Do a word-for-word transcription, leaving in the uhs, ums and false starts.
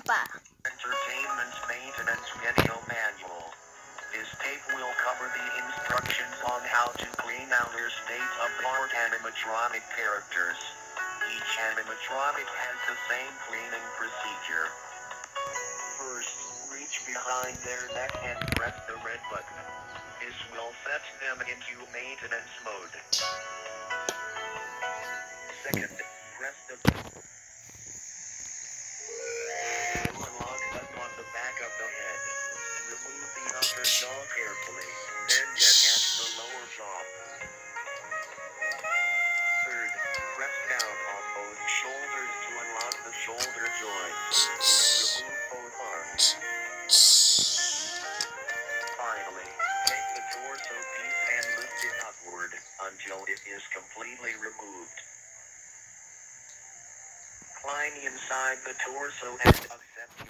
Goomba. Entertainment Maintenance Video Manual. This tape will cover the instructions on how to clean outer state-of-the-art animatronic characters. Each animatronic has the same cleaning procedure. First, reach behind their neck and press the red button. This will set them into maintenance mode. Second, press the unlock button on the back of the head. Remove the upper jaw carefully, then get at the lower jaw. Third, press down on both shoulders to unlock the shoulder joints. Remove both arms. Finally, take the torso piece and lift it upward until it is completely removed. Climb inside the torso and accept